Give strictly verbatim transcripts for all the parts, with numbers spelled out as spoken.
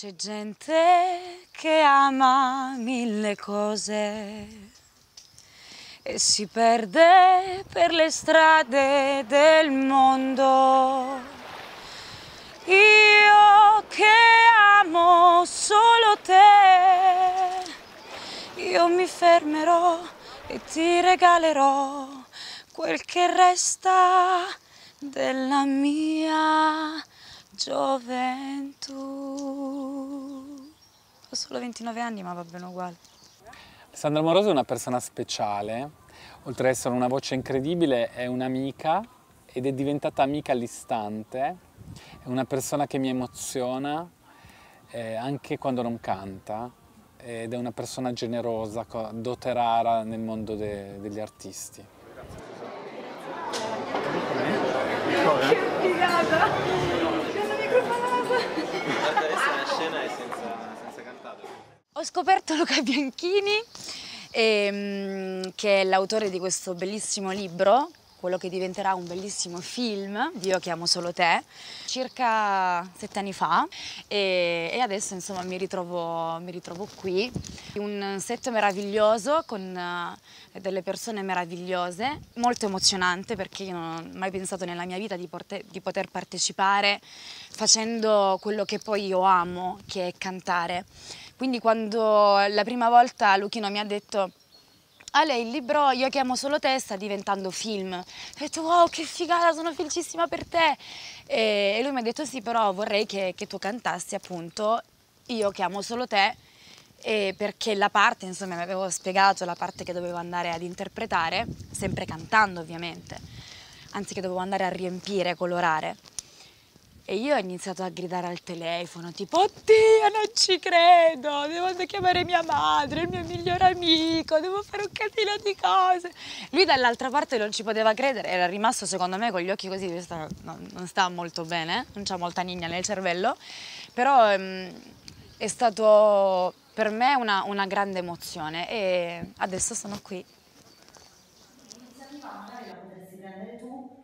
C'è gente che ama mille cose e si perde per le strade del mondo. Io che amo solo te, io mi fermerò e ti regalerò quel che resta della mia gioventù. Ho solo ventinove anni, ma va bene uguale. Alessandra Amoroso è una persona speciale, oltre ad essere una voce incredibile, è un'amica ed è diventata amica all'istante. È una persona che mi emoziona eh, anche quando non canta, ed è una persona generosa, dote rara nel mondo de degli artisti. Che figata! Cosa mi preparava? Adesso la scena è senza, senza cantato. Ho scoperto Luca Bianchini, ehm, che è l'autore di questo bellissimo libro, quello che diventerà un bellissimo film, Io che amo solo te, circa sette anni fa, e, e adesso insomma mi ritrovo, mi ritrovo qui. Un set meraviglioso con uh, delle persone meravigliose, molto emozionante perché io non ho mai pensato nella mia vita di, di poter partecipare facendo quello che poi io amo, che è cantare. Quindi quando la prima volta Luchino mi ha detto Ale, il libro Io che amo solo te sta diventando film. Ho detto wow, che figata, sono felicissima per te. E, e lui mi ha detto sì, però vorrei che, che tu cantassi appunto Io che amo solo te, e perché la parte, insomma, mi avevo spiegato la parte che dovevo andare ad interpretare, sempre cantando ovviamente, anzi che dovevo andare a riempire, colorare. E io ho iniziato a gridare al telefono, tipo, oddio, non ci credo, devo chiamare mia madre, il mio migliore amico, devo fare un casino di cose. Lui dall'altra parte non ci poteva credere, era rimasto secondo me con gli occhi così, non, non sta molto bene, non c'ha molta nigna nel cervello, però ehm, è stato per me una, una grande emozione e adesso sono qui. L'iniziativa magari la potresti prendere tu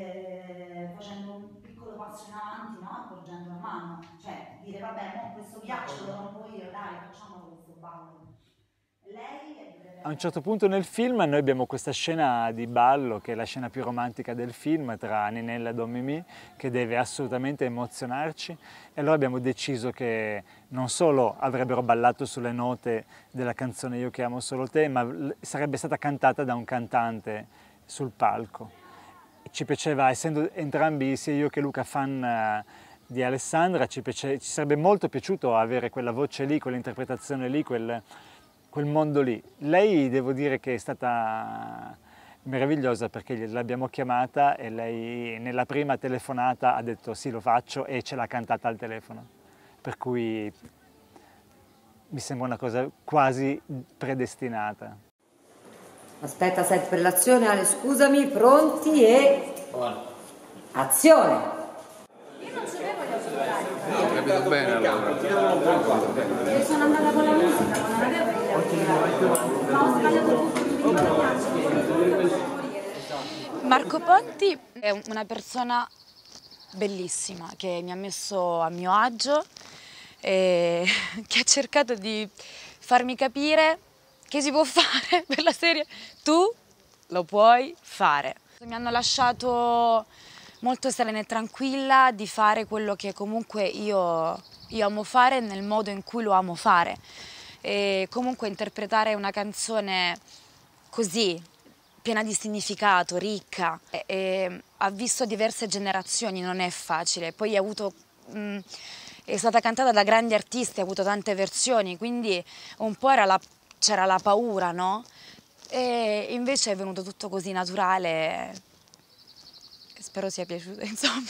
eh, facendo un piccolo passo in avanti, no? Porgendo la mano, cioè dire vabbè, mo questo ghiaccio lo rompo io, dai, facciamolo questo ballo. Lei dovrebbe... A un certo punto nel film noi abbiamo questa scena di ballo, che è la scena più romantica del film, tra Ninella e Don Mimì, che deve assolutamente emozionarci, e allora abbiamo deciso che non solo avrebbero ballato sulle note della canzone Io che amo solo te, ma sarebbe stata cantata da un cantante sul palco. Ci piaceva, essendo entrambi, sia io che Luca, fan di Alessandra, ci, piace, ci sarebbe molto piaciuto avere quella voce lì, quell'interpretazione lì, quel, quel mondo lì. Lei, devo dire che è stata meravigliosa perché l'abbiamo chiamata e lei nella prima telefonata ha detto sì, lo faccio, e ce l'ha cantata al telefono. Per cui mi sembra una cosa quasi predestinata. Aspetta, set per l'azione, Ale, scusami, pronti e... azione! Io non sapevo gli autocorali. Ho capito bene allora. E sono andata con la musica, ma non avevo gli autocorali. Ma ho sbagliato tutto. Marco Ponti è una persona bellissima che mi ha messo a mio agio e che ha cercato di farmi capire che si può fare per la serie, tu lo puoi fare. Mi hanno lasciato molto serena e tranquilla di fare quello che comunque io, io amo fare nel modo in cui lo amo fare. E comunque interpretare una canzone così, piena di significato, ricca, e, e ha visto diverse generazioni, non è facile. Poi ha avuto... Mh, è stata cantata da grandi artisti, ha avuto tante versioni, quindi un po' era la c'era la paura, no? E invece è venuto tutto così naturale, e spero sia piaciuto, insomma.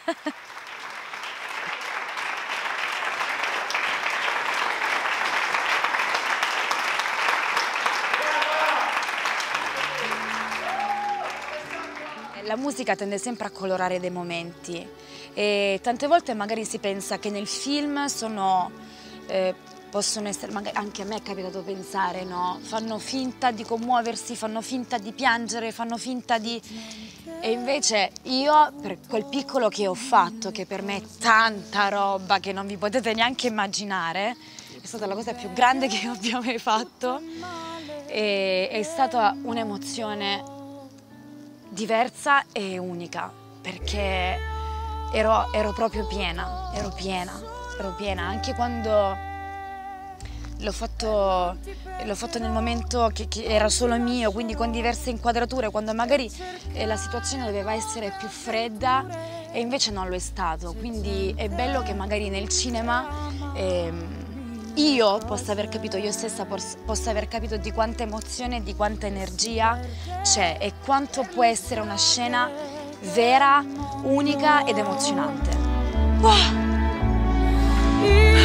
La musica tende sempre a colorare dei momenti e tante volte magari si pensa che nel film sono... Eh, possono essere, magari anche a me è capitato pensare, no? Fanno finta di commuoversi, fanno finta di piangere, fanno finta di... E invece io, per quel piccolo che ho fatto, che per me è tanta roba che non vi potete neanche immaginare, è stata la cosa più grande che io abbia mai fatto, e è stata un'emozione diversa e unica, perché ero, ero proprio piena, ero piena, ero piena, anche quando l'ho fatto, l'ho fatto nel momento che, che era solo mio, quindi con diverse inquadrature, quando magari eh, la situazione doveva essere più fredda e invece non lo è stato, quindi è bello che magari nel cinema ehm, io possa aver capito, io stessa possa aver capito di quanta emozione e di quanta energia c'è e quanto può essere una scena vera, unica ed emozionante. Wow.